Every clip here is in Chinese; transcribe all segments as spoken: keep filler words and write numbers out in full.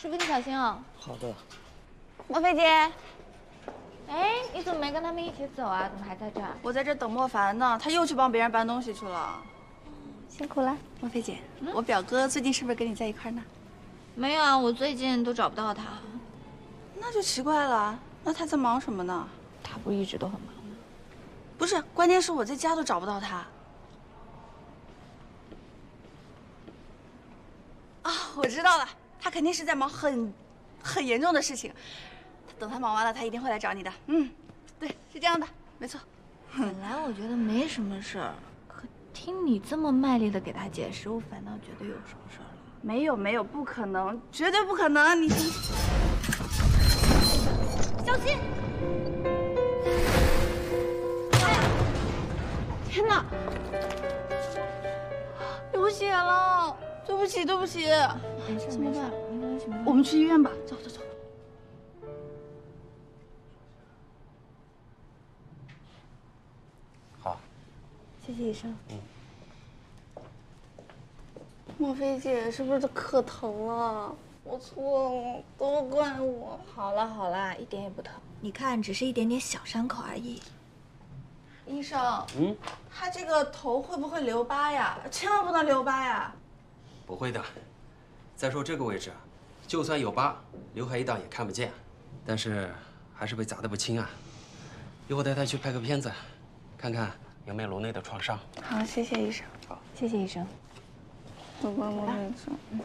师傅你小心哦。 好的。 莫菲姐，哎，你怎么没跟他们一起走啊？怎么还在这儿？ 我在这等莫凡呢，他又去帮别人搬东西去了。 辛苦了， 莫菲姐。嗯、我表哥最近是不是跟你在一块呢？ 没有啊，我最近都找不到他。 那就奇怪了，那他在忙什么呢？ 他不一直都很忙吗？ 不是，关键是我在家都找不到他。啊，我知道了，他肯定是在忙很、很严重的事情。等他忙完了，他一定会来找你的。嗯，对，是这样的，没错。 本来我觉得没什么事儿，可听你这么卖力的给他解释，我反倒觉得有什么事儿了。 没有，没有，不可能，绝对不可能！你小心！哎呀，天哪，流血了！对不起，对不起。 没事， 怎么办？ 没关系，没关系。 我们去医院吧，走走走。 好， 谢谢医生。 嗯。 莫菲姐是不是可疼了？我错了，都怪我。 好了好了，一点也不疼。你看，只是一点点小伤口而已。 医生， 嗯， 他这个头会不会留疤呀？千万不能留疤呀！ 不会的。再说这个位置，就算有疤，刘海一挡也看不见。但是还是被砸得不轻啊。一会儿带他去拍个片子，看看有没有颅内的创伤。 好，谢谢医生。 好， 谢谢医生。 走吧，莫菲姐。嗯。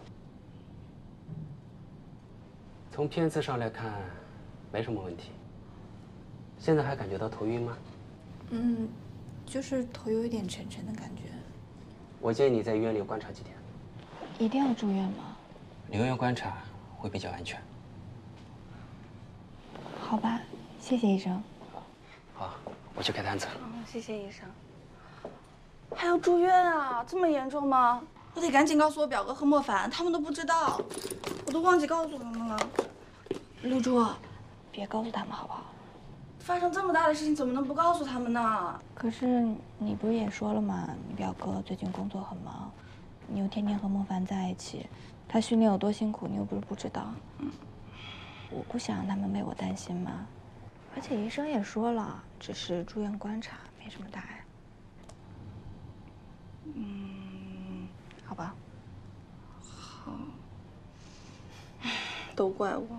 从片子上来看，没什么问题。现在还感觉到头晕吗？ 嗯，就是头有一点沉沉的感觉。 我建议你在医院里观察几天。 一定要住院吗？ 留院观察会比较安全。 好吧，谢谢医生。 好，我去开单子。 嗯，谢谢医生。还要住院啊？这么严重吗？我得赶紧告诉我表哥和莫凡，他们都不知道，我都忘记告诉他们了。露珠， 别告诉他们好不好？ 发生这么大的事情，怎么能不告诉他们呢？ 可是你不是也说了吗？你表哥最近工作很忙，你又天天和莫凡在一起，他训练有多辛苦，你又不是不知道。嗯，我不想让他们为我担心嘛。而且医生也说了，只是住院观察，没什么大碍。 嗯， 好吧。 好。都怪我。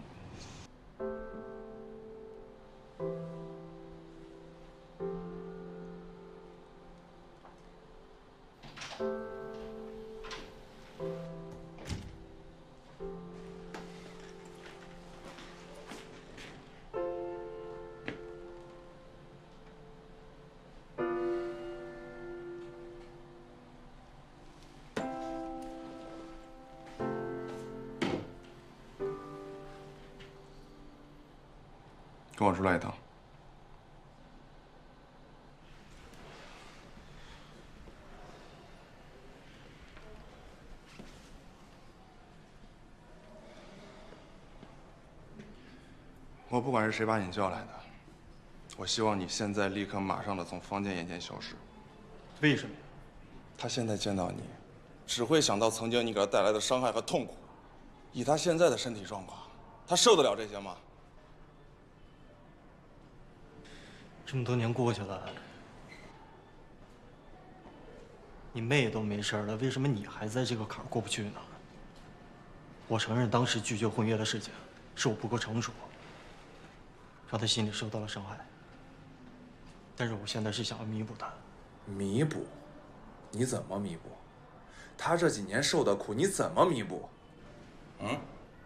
跟我出来一趟。我不管是谁把你叫来的，我希望你现在立刻马上的从方健眼前消失。 为什么？ 他现在见到你，只会想到曾经你给他带来的伤害和痛苦。以他现在的身体状况，他受得了这些吗？ 这么多年过去了，你妹都没事了，为什么你还在这个坎儿过不去呢？我承认当时拒绝婚约的事情是我不够成熟，让她心里受到了伤害。但是我现在是想要弥补她。 弥补？你怎么弥补？她这几年受的苦，你怎么弥补？嗯？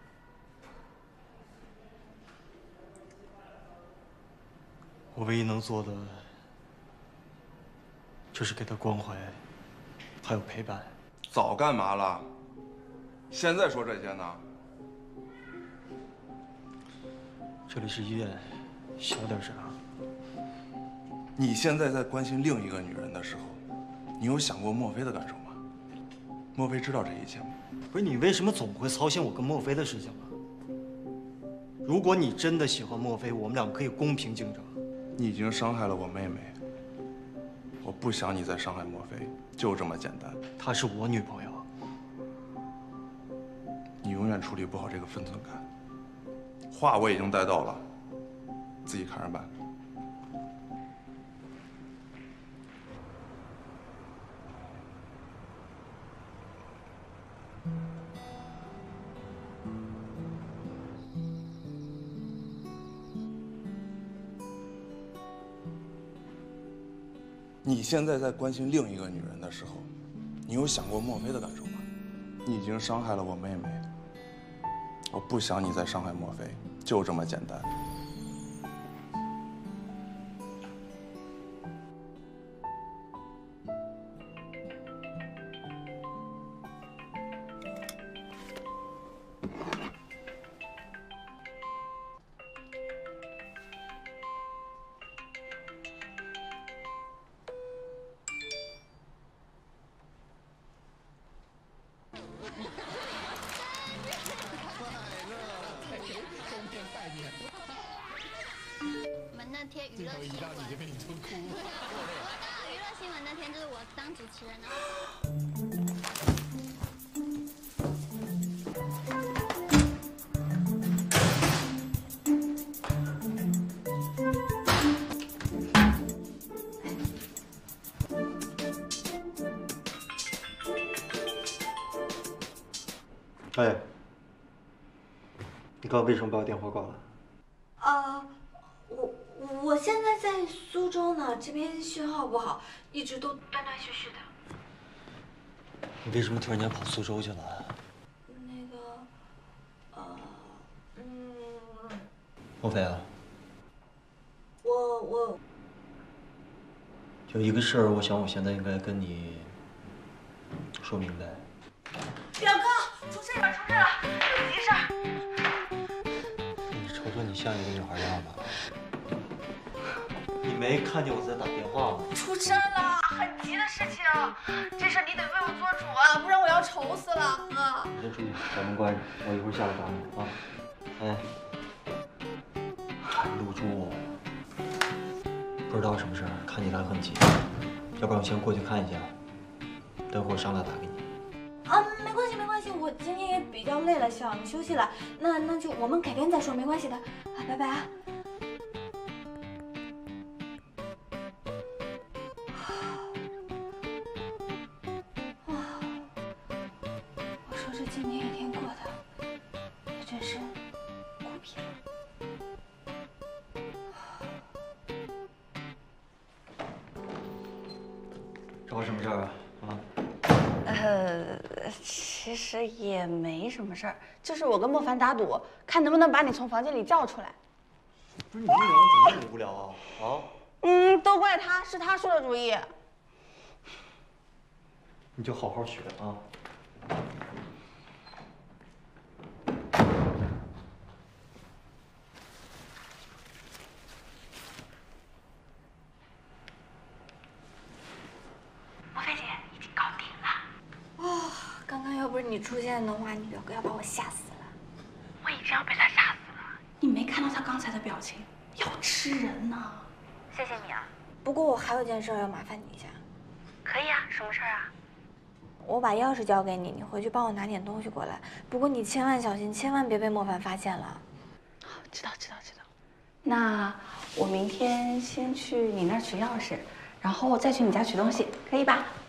我唯一能做的，就是给她关怀，还有陪伴。 早干嘛了？现在说这些呢？ 这里是医院，小点声。 你现在在关心另一个女人的时候，你有想过莫非的感受吗？莫非知道这一切吗？ 不是你为什么总会操心我跟莫非的事情呢？如果你真的喜欢莫非，我们俩可以公平竞争。 你已经伤害了我妹妹，我不想你再伤害莫非，就这么简单。 她是我女朋友。 你永远远处理不好这个分寸感。话我已经带到了，自己看着办。你现在在关心另一个女人的时候，你有想过墨菲的感受吗？你已经伤害了我妹妹，我不想你再伤害墨菲，就这么简单。 我们那天娱乐新闻，我到娱乐新闻那天就是我当主持人的。 哎，你刚刚为什么把我电话挂了？ 啊，我我现在在苏州呢，这边信号不好，一直都断断续续的。 你为什么突然间跑苏州去了？ 那个，呃，嗯， 莫非啊， 我我有一个事儿，我想我现在应该跟你说明白。 表哥，出事了，出事了，有急事儿。 你瞅瞅你像一个女孩样吗？你没看见我在打电话吗？ 出事了，很急的事情，这事你得为我做主啊，不然我要愁死了，哥。 你先出去，把门关上，我一会儿下来找你啊。哎，露珠，不知道什么事儿，看你来很急，要不然我先过去看一下，等会儿上来打给你。 啊，没关系没关系，我今天也比较累了，想休息了。那那就我们改天再说，没关系的。啊，拜拜啊。我说这今天一天过的也真是苦逼了。 找我什么事儿啊？啊？ 呃，其实也没什么事儿，就是我跟莫凡打赌，看能不能把你从房间里叫出来。 不是你无聊怎么那么无聊啊？啊？ 嗯，都怪他，是他出的主意。 你就好好学啊。 莫菲姐已经搞定了。哦，刚刚要不是你出现的话，你表哥要把我吓死了。 我已经要被他吓死了。你没看到他刚才的表情，要吃人呢。 谢谢你啊。不过我还有件事要麻烦你一下。 可以啊，什么事儿啊？ 我把钥匙交给你，你回去帮我拿点东西过来。不过你千万小心，千万别被莫凡发现了。 知道，知道，知道。那我明天先去你那儿取钥匙，然后再去你家取东西，可以吧？